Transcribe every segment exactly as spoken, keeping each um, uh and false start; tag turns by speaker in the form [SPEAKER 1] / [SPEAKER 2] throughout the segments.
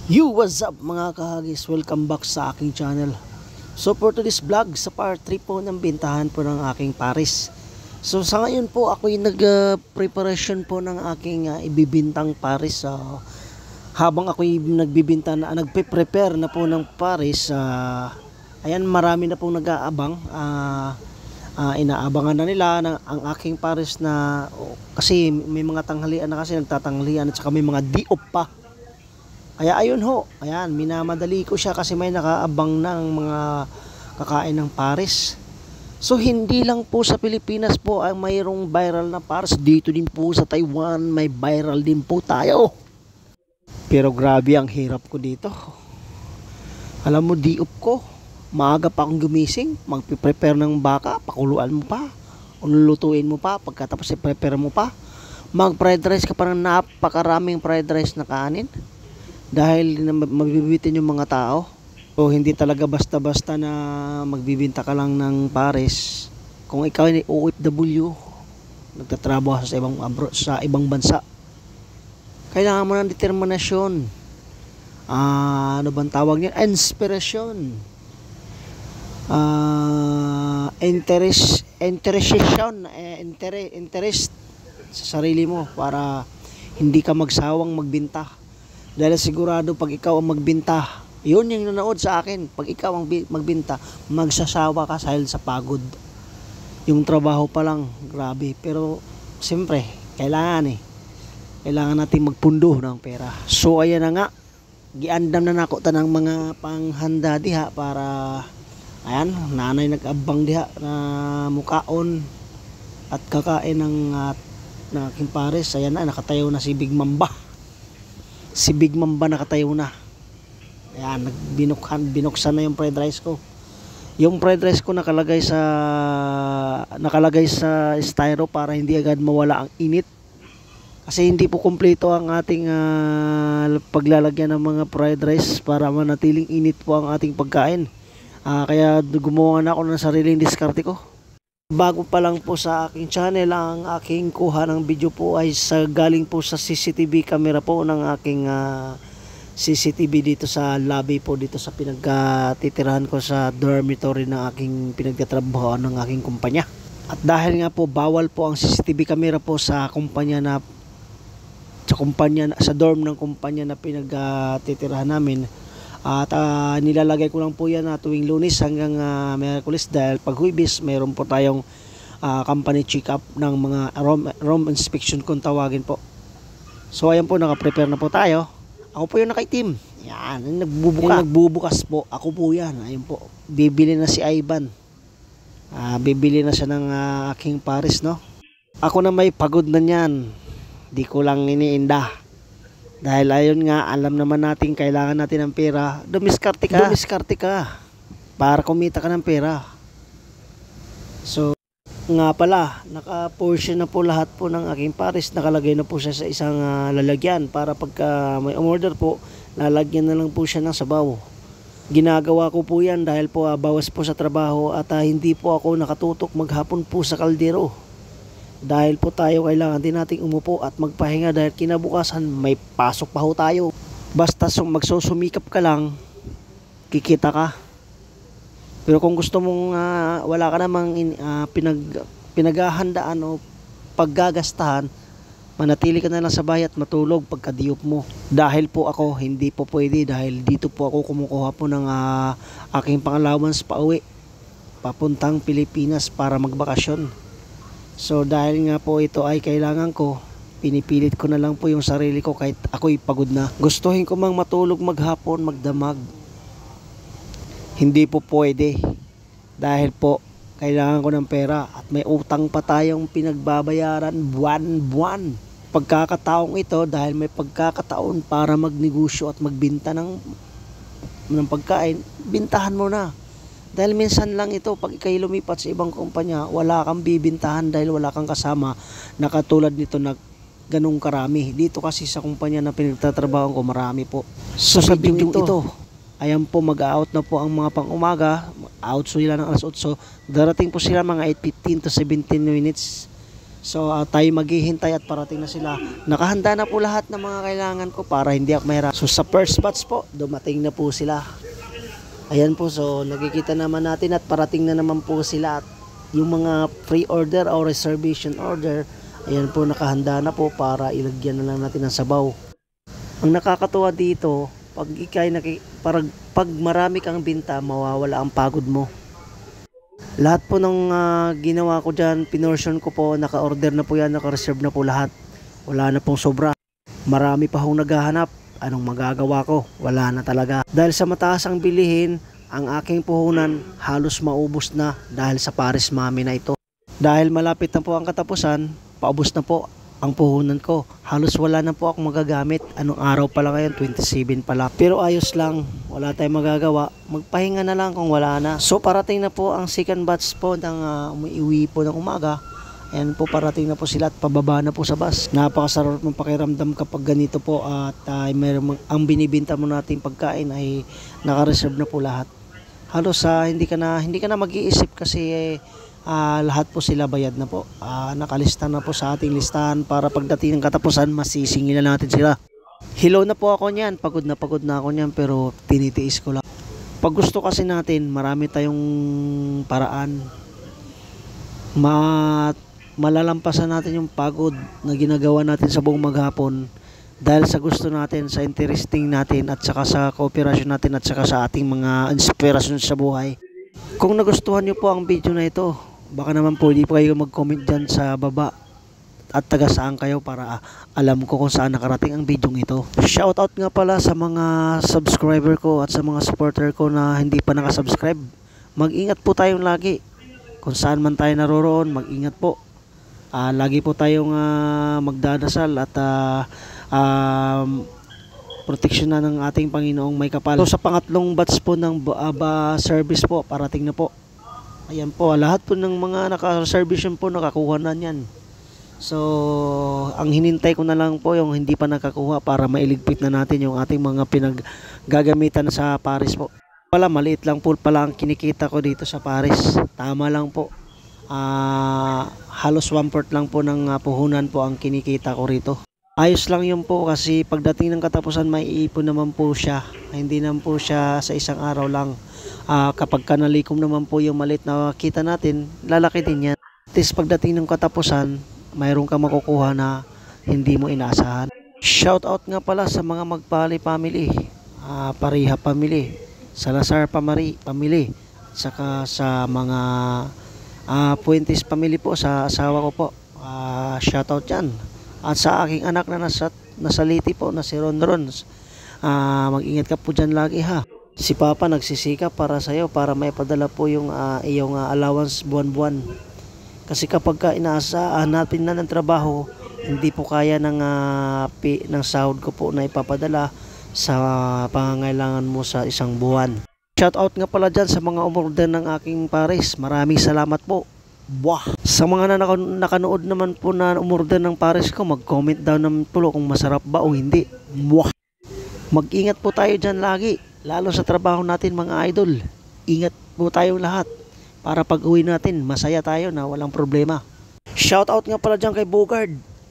[SPEAKER 1] You, what's up mga kahagis? Welcome back sa aking channel. So for today's vlog, sa part three po ng bintahan po ng aking pares. So sa ngayon po, ako yung nag-preparation uh, po ng aking uh, ibibintang pares. Uh, habang ako yung nagbibinta na, nagpe-prepare na po ng pares, uh, ayan, marami na pong nag-aabang. Uh, uh, inaabangan na nila ng, ang aking pares na, oh, kasi may mga tanghalian na kasi nagtatanghalian at saka may mga di-op pa. Kaya ayun ho, ayan, minamadali ko siya kasi may nakaabang ng mga kakain ng pares. So hindi lang po sa Pilipinas po ang mayroong viral na pares, dito din po sa Taiwan may viral din po tayo. Pero grabe ang hirap ko dito. Alam mo, diop ko, maaga pa akong gumising, magpiprepare ng baka, pakuluan mo pa, lulutuin mo pa, pagkatapos i-prepare mo pa, mag fried rice ka pa ng napakaraming fried rice na kanin. Dahil mabibitin yung mga tao. O hindi talaga basta-basta na magbibinta ka lang ng pares. Kung ikaw ay O F W, nagtatrabaho sa ibang abroad, sa ibang bansa, kailangan mo ng determinasyon. Ah, ano bang tawag niya? Inspirasyon. Ah, interest, interestation, eh, interest, interest sa sarili mo para hindi ka magsawang magbinta. Dahil sigurado pag ikaw ang magbinta, yun yung nanood sa akin, pag ikaw ang magbinta, magsasawa ka dahil sa pagod. Yung trabaho pa lang, grabe. Pero siyempre, kailangan eh. Kailangan natin magpundo ng pera. So ayan na nga, giandam na nako ta ng mga panghanda diha para, ayan, nanay nag-abang diha na mukaon at kakain ng uh, ng aking pares. Ayan na, nakatayo na si Big Mamba. Si Big Mamba nakatayo na. Ayan, nagbinukhan, binuksan na yung fried rice ko. Yung fried rice ko nakalagay sa nakalagay sa styro para hindi agad mawala ang init. Kasi hindi po kumpleto ang ating uh, paglalagyan ng mga fried rice para manatiling init po ang ating pagkain. Uh, kaya gumawa na ako ng sariling diskarte ko. Bago pa lang po sa aking channel, ang aking kuha ng video po ay sa, galing po sa C C T V camera po ng aking uh, C C T V dito sa lobby po dito sa pinagtitirahan ko sa dormitory ng aking pinagtatrabahoan ng aking kumpanya. At dahil nga po bawal po ang C C T V camera po sa kumpanya na sa kumpanya sa dorm ng kumpanya na pinagtitirahan namin. At uh, nilalagay ko lang po yan na uh, tuwing Lunes hanggang uh, Miyerkules dahil pag Huwebes mayroon po tayong uh, company check-up ng mga room, room inspection kung tawagin po. So ayan po, naka-prepare na po tayo. Ako po yung naka-team. Yan, nagbubuka. nagbubukas po. Ako po yan. Ayun po. Bibili na si Ivan. Uh, bibili na siya ng uh, aking pares, no? Ako na may pagod na niyan. Di ko lang iniinda. Dahil ayun nga, alam naman natin kailangan natin ng pera. Dumiskarte ka. Dumiskarte ka. Para kumita ka ng pera. So, nga pala, naka-portion na po lahat po ng aking pares. Nakalagay na po siya sa isang uh, lalagyan. Para pagka may umorder po, lalagyan na lang po siya ng sabaw. Ginagawa ko po yan dahil po uh, bawas po sa trabaho at uh, hindi po ako nakatutok maghapon po sa kaldero. Dahil po tayo kailangan din nating umupo at magpahinga dahil kinabukasan may pasok pa ho tayo. Basta magsusumikap ka lang, kikita ka. Pero kung gusto mong uh, wala ka namang in, uh, pinag, pinaghahandaan o paggagastahan, manatili ka na lang sa bahay at matulog pagka-diop mo. Dahil po ako hindi po pwede dahil dito po ako kumukuha po ng uh, aking pang-allowance pa uwi papuntang Pilipinas para magbakasyon. So dahil nga po ito ay kailangan ko, pinipilit ko na lang po yung sarili ko kahit ako'y pagod na. Gustuhin ko mang matulog maghapon, magdamag. Hindi po pwede. Dahil po kailangan ko ng pera at may utang pa tayong pinagbabayaran buwan-buwan. Pagkakataong ito dahil may pagkakataon para magnegosyo at magbinta ng, ng pagkain, bintahan mo na. Dahil minsan lang ito, pag ikay lumipat sa ibang kumpanya, wala kang bibintahan dahil wala kang kasama na katulad nito na ganung karami. Dito kasi sa kumpanya na pinagtatrabaho ko, marami po. So sa video ito, ito ayan po, mag-out na po ang mga pang-umaga. Out sila ng alas otso. Darating po sila mga eight fifteen to seventeen minutes. So uh, tayo maghihintay at parating na sila. Nakahanda na po lahat ng mga kailangan ko para hindi ako mahirap. So sa first batch po, dumating na po sila. Ayan po, so nakikita naman natin at parating na naman po sila. At yung mga pre-order o reservation order, ayan po, nakahanda na po para ilagyan na lang natin ng sabaw. Ang nakakatuwa dito, pag ikay naki, parag, pag marami kang binta, mawawala ang pagod mo. Lahat po ng uh, ginawa ko dyan, pinortion ko po, naka-order na po yan, naka-reserve na po lahat. Wala na pong sobra. Marami pa hong naghahanap. Anong magagawa ko? Wala na talaga. Dahil sa mataas ang bilihin, ang aking puhunan halos maubos na dahil sa Paris Mami na ito. Dahil malapit na po ang katapusan, paubos na po ang puhunan ko. Halos wala na po akong magagamit. Anong araw pala ngayon? twenty-seven pala. Pero ayos lang. Wala tayong magagawa. Magpahinga na lang kung wala na. So parating na po ang second batch po ng uh, umiiwi po ng umaga. Ayan po, parating na po sila at pababa na po sa bus. Napakasarap ng pakiramdam kapag ganito po at uh, mayroong, ang binibinta mo nating pagkain ay naka-reserve na po lahat. Halos uh, hindi ka na hindi ka na mag-iisip kasi eh, Uh, lahat po sila bayad na po. Uh, nakalista na po sa ating listahan para pagdating ng katapusan, masisingilan natin sila. Hilaw na po ako niyan. Pagod na pagod na ako niyan pero tinitiis ko lang. Pag gusto kasi natin, marami tayong paraan. Ma malalampasan natin yung pagod na ginagawa natin sa buong maghapon dahil sa gusto natin, sa interesting natin at saka sa kooperasyon natin at saka sa ating mga inspirasyon sa buhay. Kung nagustuhan niyo po ang video na ito, baka naman po hindi po kayo mag-comment dyan sa baba at taga saan kayo para alam ko kung saan nakarating ang video ito. Shoutout nga pala sa mga subscriber ko at sa mga supporter ko na hindi pa nakasubscribe. Mag-ingat po tayong lagi. Kung saan man tayo naroroon, mag-ingat po. Uh, lagi po tayong uh, magdadasal at uh, um, proteksyon na ng ating Panginoong may kapal. So sa pangatlong batch po ng uh, ba service po, parating na po. Ayan po, lahat po ng mga naka-service po nakakuha na niyan. So, ang hinintay ko na lang po yung hindi pa nakakuha para mailigpit na natin yung ating mga pinaggagamitan sa Paris po. Pala, maliit lang po pala ang kinikita ko dito sa Paris. Tama lang po. Uh, halos one fourth lang po ng uh, puhunan po ang kinikita ko rito. Ayos lang yun po kasi pagdating ng katapusan may iipon naman po siya. Hindi naman po siya sa isang araw lang. Uh, kapag kanalikom naman po yung malit na kita natin, lalaki din yan. At least pagdating ng katapusan, mayroon ka makukuha na hindi mo inaasahan. Shout out nga pala sa mga Magpali family, uh, Pariha family, Salazar Pamari family, saka sa mga uh, Puentes family po, sa asawa ko po. Uh, shout out yan. At sa aking anak na nasa, nasa Liti po, na si Ron Ron. Uh, mag-ingat ka po dyan lagi ha. Si Papa nagsisikap para sa'yo para maipadala po yung uh, iyong uh, allowance buwan-buwan. Kasi kapag ka inaasahan natin na ng trabaho, hindi po kaya ng, uh, pi, ng sahod ko po na ipapadala sa uh, pangangailangan mo sa isang buwan. Shout out nga pala dyan sa mga umorder ng aking Paris. Maraming salamat po. Buah. Sa mga na nakanood naman po na umorder ng Paris ko, mag-comment down naman po kung masarap ba o hindi. Buah. Mag-ingat po tayo dyan lagi. Lalo sa trabaho natin mga idol. Ingat po tayo lahat. Para pag uwi natin, masaya tayo na walang problema. Shout out nga pala dyan kay Bogard.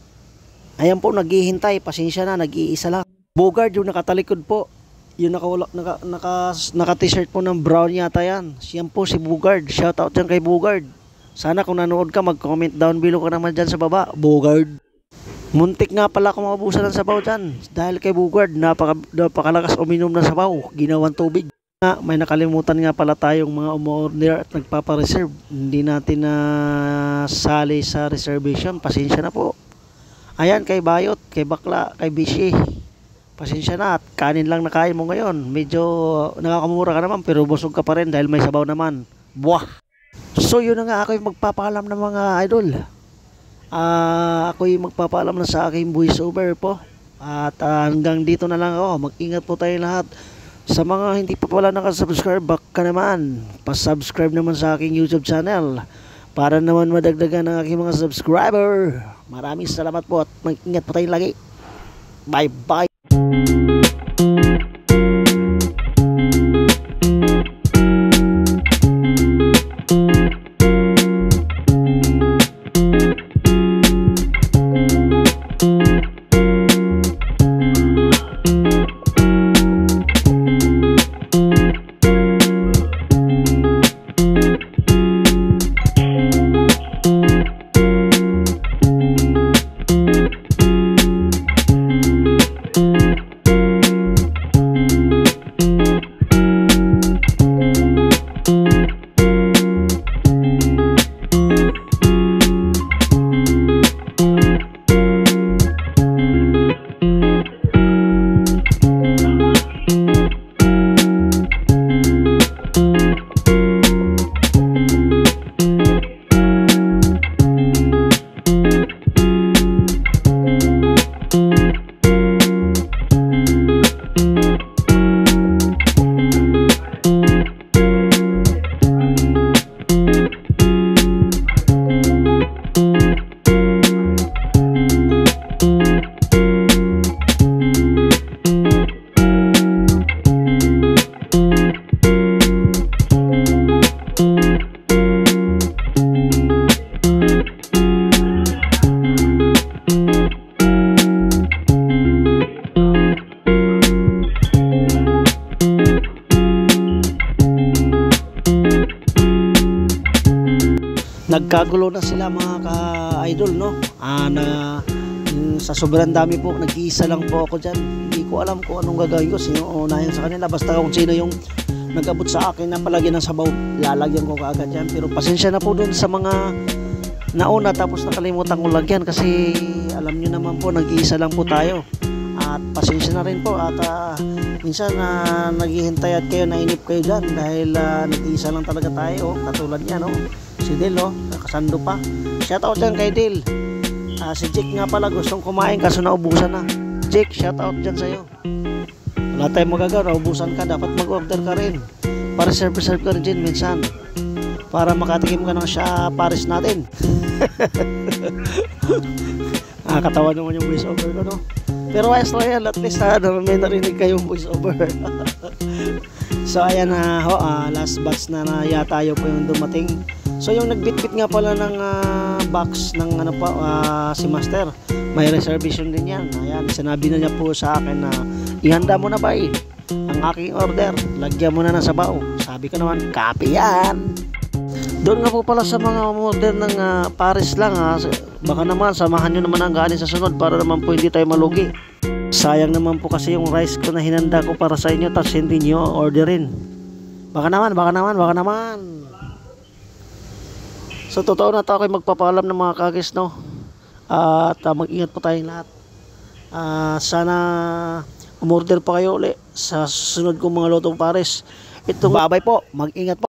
[SPEAKER 1] Ayan po, naghihintay. Pasensya na, nag-iisa lang. Bogard, yung nakatalikod po. Yung naka, naka, naka, naka t-shirt po ng brown yata yan. Siyan po si Bogard. Shout out dyan kay Bogard. Sana kung nanood ka, mag-comment down below ka naman dyan sa baba. Bogard. Muntik nga pala ako maubusan ng sabaw dyan. Dahil kay Bogard, napaka, napakalakas uminom ng sabaw. Ginawang tubig. Na, may nakalimutan nga pala tayong mga umorder at nagpapareserve. Hindi natin na uh, sali sa reservation. Pasensya na po. Ayan, kay Bayot, kay Bakla, kay Bishi. Pasensya na at kanin lang nakain mo ngayon. Medyo nakakamura ka naman pero busog ka pa rin dahil may sabaw naman. Buwah! So yun na nga, ako yung magpapaalam ng mga idol. Uh, ako yung magpapaalam na sa aking voiceover po. At uh, hanggang dito na lang ako. Mag-ingat po tayo lahat. Sa mga hindi pa pala nakasubscribe, baka naman pasubscribe naman sa aking YouTube channel para naman madagdagan ang aking mga subscriber. Maraming salamat po at mag-ingat po tayo lagi. Bye bye. nagkagulo na sila mga ka-idol, no? Ah, na mm, sa sobrang dami po, nag-iisa lang po ako dyan. Hindi ko alam kung anong gagawin ko, sino unahin sa kanila. Basta kung sino yung nag-abot sa akin na palagyan ng sabaw, lalagyan ko kaagad yan. Pero pasensya na po dun sa mga nauna tapos nakalimutan ko lagyan kasi alam nyo naman po, nag-iisa lang po tayo. At pasensya na rin po at uh, minsan na uh, naghihintay at kayo, nainip kayo dyan dahil uh, nag-iisa lang talaga tayo, oh, katulad niya, no? Si Del, oh, nakasando pa. Shout out dyan kay Del. Uh, si Jake nga pala gustong kumain kaso naubusan na. Jake, shout out dyan sa'yo. Wala tayong magagawa, naubusan ka, dapat mag-order ka rin para serve-serve ka rin dyan minsan para makatikim ka ng siya pares natin. Nakakatawa naman yung voice over ko, no? Pero ayos lang yan, at least ha, may narinig kayong voice over. So ayan na ho, uh, last batch na na yata tayo po yung dumating. So yung nagbitbit nga pala ng uh, box ng ano pa, uh, si Master, may reservation din yan. Ayan, sinabi na niya po sa akin na ihanda mo na ba eh ang aking order, lagyan mo na ng sabaw. Sabi ko naman, copy yan. Doon nga po pala sa mga order ng uh, Paris lang ha, baka naman samahan nyo naman ang galing sa sunod para naman po hindi tayo malugi. Sayang naman po kasi yung rice ko na hinanda ko para sa inyo tapos hindi nyo orderin. Baka naman, baka naman, baka naman. So totoo na to, ako magpapaalam ng mga kagis, no? Uh, at uh, mag-ingat po tayong lahat. Uh, sana umorder pa kayo ulit sa susunod kong mga lutong Paris. Itong babay po, mag-ingat po.